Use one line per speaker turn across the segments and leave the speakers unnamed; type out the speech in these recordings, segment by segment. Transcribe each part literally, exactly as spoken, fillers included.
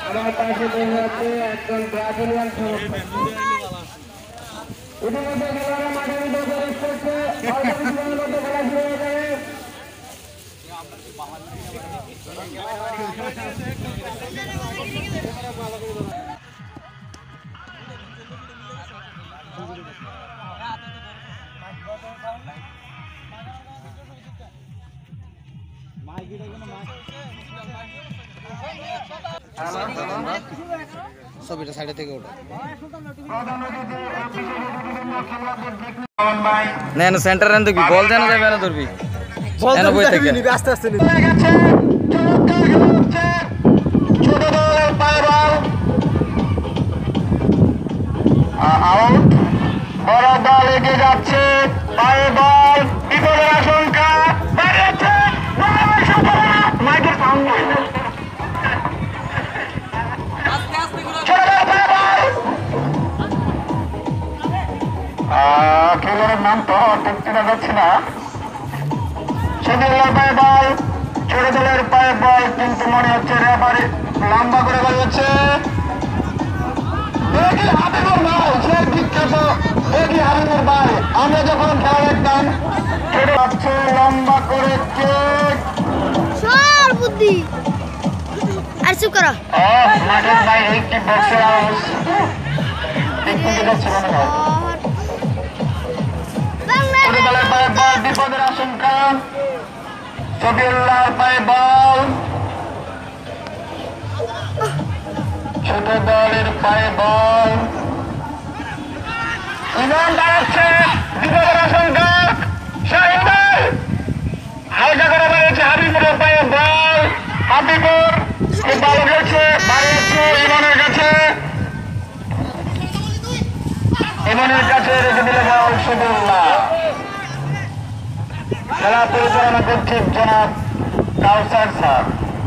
আমার পাশে বসে আছে একজন ব্রাজিলিয়ান সমর্থক। ইতিমধ্যে খেলোয়াড়রা মাঠের মধ্যে প্রবেশ করছে, অল্প কিছুক্ষণের মধ্যে খেলা শুরু হয়ে যাবে।
ছবিটা সাইডে থেকে ওঠে না সেন্টার এনে দেখবি বল দেন যাবে না ধরবি বল দেন বই থেকে নিবি আস্তে আস্তে নিবি
ছোট দলের পায়ে বল আউট বড় দল এগিয়ে যাচ্ছে পায়ে বল বিপদের আশঙ্কা বাড়িয়েছে মাইকের সাউন্ড খেলোয়াড়ের নাম তো ঠিক চেনা যাচ্ছে না। সুন্দর পায়ে বল ছোট দলের পায়ে বল কিন্তু মনে হচ্ছে রেফারি লম্বা করে বাড়িয়েছে হাবিবুর ভাই সে বিখ্যাত এগি হাবিবুর ভাই আমরা যখন খেলা দেখতাম ছোট যাচ্ছে লম্বা করে
সর বুদ্ধি আর চুপ করো
মাঠের বাইরে একটি বক্সের আওয়াজ দেখতে যাচ্ছে মনে হয় ছোটবেলার পায়ে বল বিপদের আশঙ্কা সবিউল্লাহর পায়ে বল ছোট দলের পায়ে বল ইমন দাঁড়াচ্ছে বিপদের আশঙ্কা শাহিন ভাই হালকা করে বাড়িয়েছে হাবিবুরের পায়ে বল হাবিবুর খুব ভালো খেলছে বাড়িয়েছে ইমনের কাছে ইমনের কাছে রেখে দিলে বল সবিউল্লাহ খেলা পরিচালনা করছেন জনাব কাউসার স্যার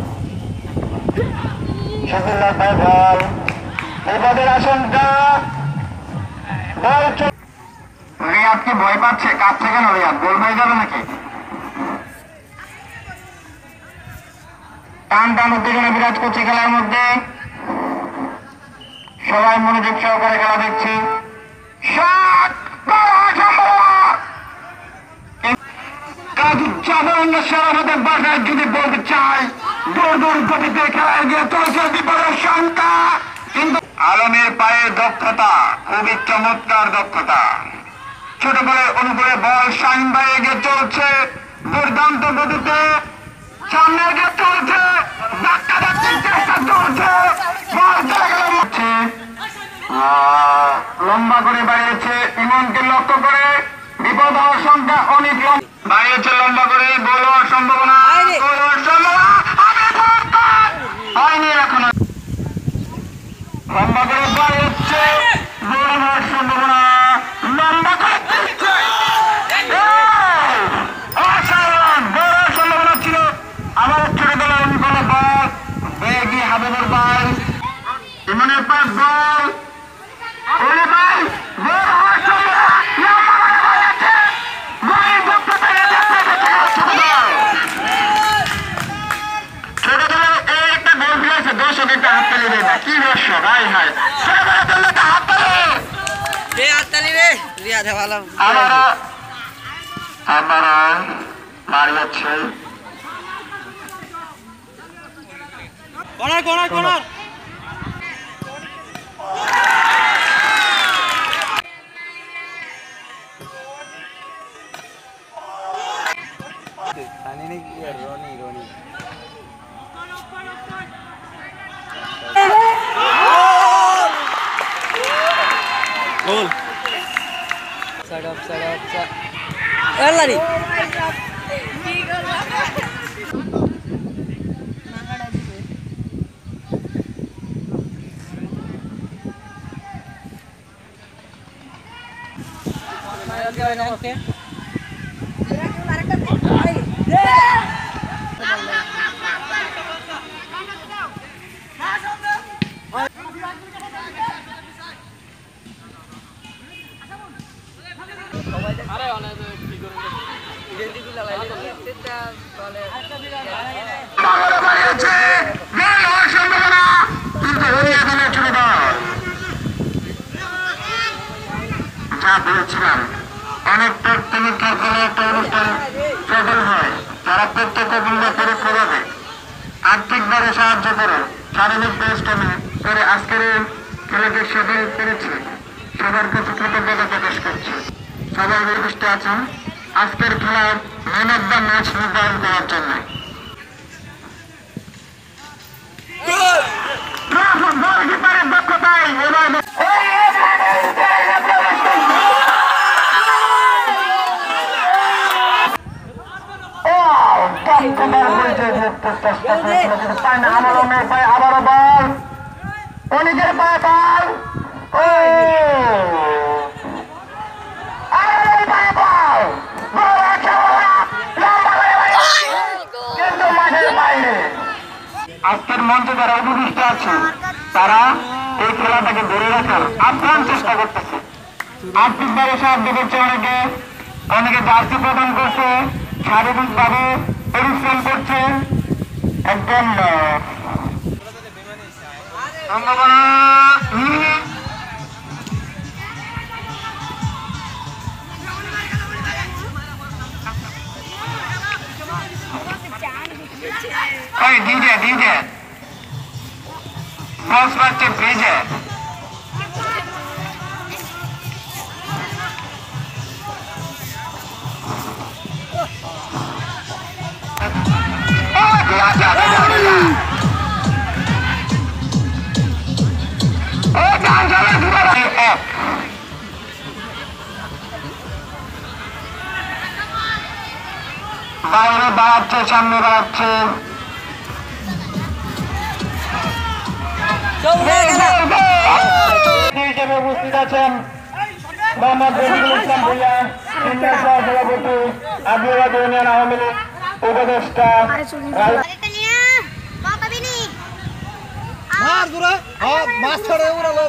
সবিউল্লাহর পায়ে বল বিপদের আশঙ্কা বল রিয়াদ কি ভয় পাচ্ছে কাছ থেকে না রিয়াদ গোল হয়ে যাবে নাকি টান টান উত্তেজনা বিরাজ করছে খেলার মধ্যে সবাই মনোযোগ সহকারে খেলা দেখছি আমাদের বাসায় যদি বলতে চাই দূর দূর গতিতে খেলায় গিয়ে চলছে বিপদের শঙ্কা কিন্তু আলমের পায়ের দক্ষতা খুবই চমৎকার দক্ষতা ছোট বলের অনুকূলে বল শাহিন ভাই এগিয়ে চলছে দুর্দান্ত গতিতে সামনে এগিয়ে চলছে ধাক্কা ধাক্কির চেষ্টা চলছে বল চলে গেল লম্বা করে বাড়িয়েছে ইমনকে লক্ষ্য করে বিপদ হওয়ার সংখ্যা অনেক বাড়িয়েছে লম্বা করে গোল হওয়ার সম্ভাবনা গোল হওয়ার সম্ভাবনা হয়নি এখনো লম্বা করে বাড়িয়েছে গোল হওয়ার সম্ভাবনা লম্বা করে অসাধারণ গোল হওয়ার সম্ভাবনা ছিল আবার ছোট দলের অনুকূলে বল বেগি হাবিবুর ভাই ইমনের পাস বল ওরে ভাই গোল হওয়ার সম্ভাবনা দর্শক একটা হাততালি দেয় না কি দর্শক হাই হাই হাততালি রে আমারা আমারা মার যাচ্ছে
corner corner corner Roni Roni goal side up side up এলারি ওকে
আর্থিকভাবে সাহায্য করো, শারীরিক পরিশ্রমে করে আজকের এই খেলাকে সফল করেছে। সবার কাছে কৃতজ্ঞতা প্রকাশ করছে। সবাই নির্দিষ্ট আছেন আজকের খেলার ম্যান অফ দ্য ম্যাচ নির্ধারণ করার জন্য। গোলকিপারের দক্ষতায় এবার আবারও বল অনেকের পায়ে বল কিন্তু মাঠের বাইরে। আজকের মঞ্চে যারা উপবিষ্ট আছে তারা এই খেলাটাকে ধরে রাখার আপ্রাণ চেষ্টা করতেছে। আর্থিকভাবে সাহায্য করছে, অনেকে অনেকে জার্সি প্রদান করছে, শারীরিকভাবে পরিশ্রম করছে। একদম ডিজে ডিজে বস বাচ্চা ডিজে বাইরে বাড়াচ্ছে, সামনে বাড়াচ্ছে। হিসেবে উপস্থিত আছেন মোহাম্মদ রফিকুল ইসলাম ভূঁইয়া, সিনিয়র সহসভাপতি আদিবাসী ইউনিয়ন আওয়ামী লীগ উপদেষ্টা।
মাছ ছড়ে উড়ালো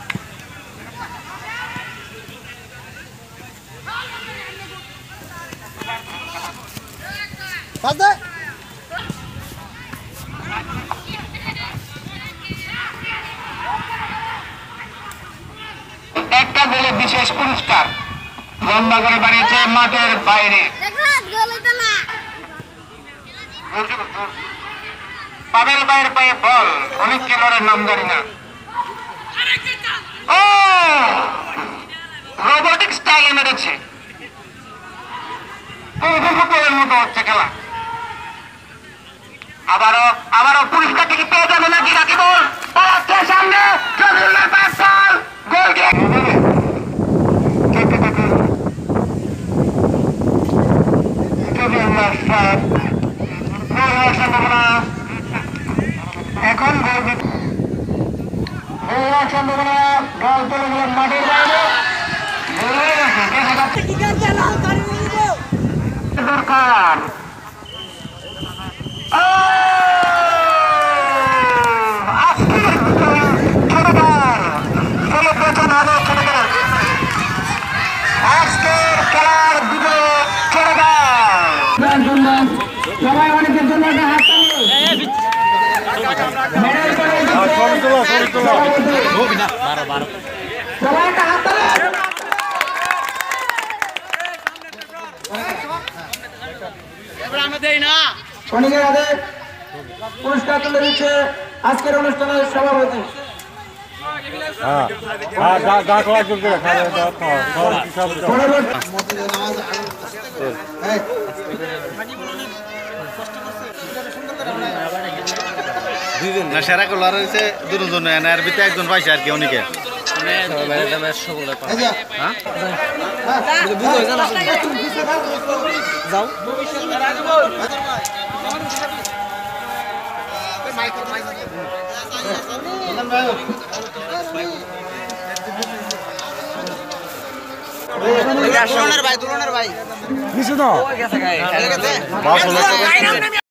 একটা বলে বিশেষ পুরস্কার লম্বা করে বানিয়েছে মাঠের বাইরে। পাবের বাইরে পায়ে বল, অনেক খেলোয়াড়ের নাম জানি না। ও রোবোটিক স্টাইলে মেরেছে, ফুটবলের মতো হচ্ছে খেলা। আবারও আবারও পুরস্কারটি কি পেয়ে যাবে নাকি রাকিবুল? পালাচ্ছে সামনে, জমিউল্লাহ পাসল, গোল কিক। জমিউল্লাহ শট, গোল হওয়ার সম্ভাবনা। এখন গোল কিক, গোল হওয়ার সম্ভাবনা। বল চলে গেলেন মাঠের বাইরে। গোল হয়ে গেছে, দেখা যাচ্ছে দরকার। আজকের খেলার দিকে ছেড়ে দেয় সবাই, অনেকের জন্য একটা হাত সবাই একটা হাত অনেকের হাতে পুরস্কার তুলে দিচ্ছে আজকের অনুষ্ঠানের সভাপতি।
হ্যাঁ হ্যাঁ যা খাওয়া চলবে খাওয়া
দুইজন না সেরা কলার হয়েছে দুজন এর ভিতরে একজন পাইছে আর কি অনেকে যাও ভাই দুলনের ভাই
কিছু না